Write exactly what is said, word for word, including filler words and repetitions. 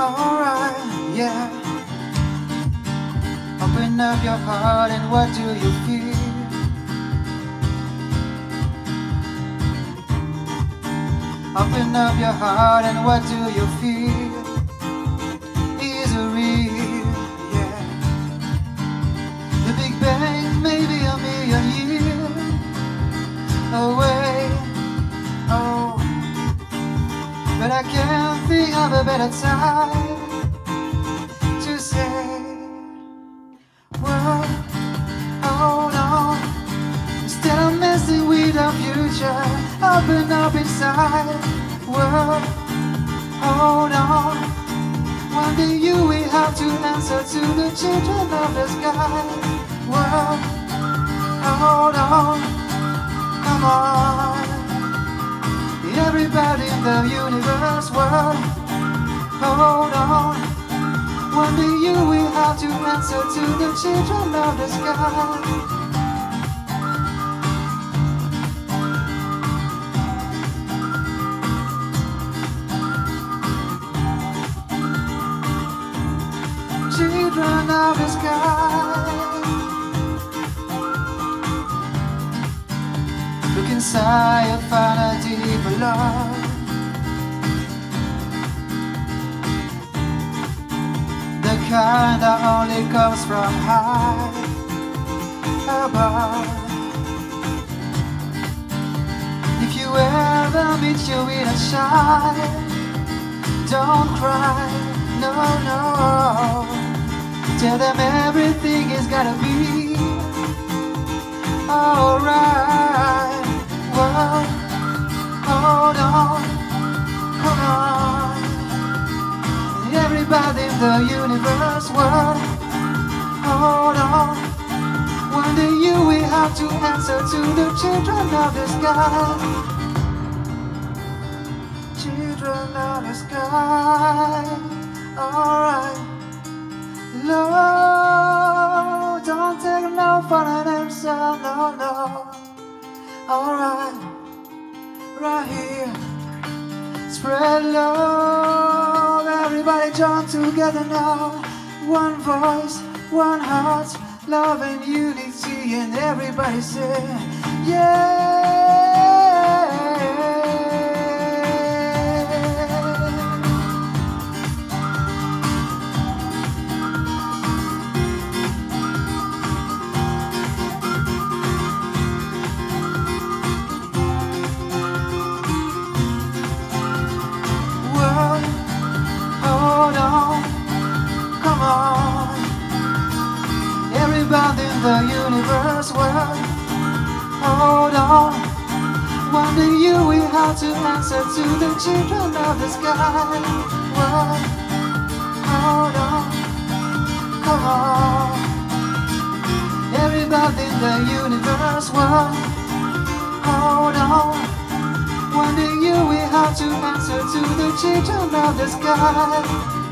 alright, yeah. Open up your heart and what do you feel? Open up your heart and what do you feel? Is it real? Yeah. The Big Bang may be a million years away. Oh, but I can't think of a better time to say, well, hold on. Instead of messing with our future, open up inside. Well, hold on. One day you will have to answer to the children of the sky. Well, hold on. Come on. Everybody in the universe, world, hold on. One day you will have to answer to the children of the sky. Children of the sky, look inside and find a deeper love. The kind that only comes from high above. If you ever meet your inner child, don't cry, no, no. Tell them everything is gonna be alright. Well, hold on, come on. Everybody in the universe, world, hold on. One day you will have to answer to the children of the sky. Children of the sky, alright. Love, don't take no for an answer, no, no. Alright, right here. Spread love, everybody join together now. One voice, one heart, love and unity, and everybody say, yeah. Hold on, come on. Everybody in the universe, world, hold on. One day you will have to answer to the children of the sky. Well, hold on, come on. Everybody in the universe, world, hold on. One day you will have to answer to the children of the sky.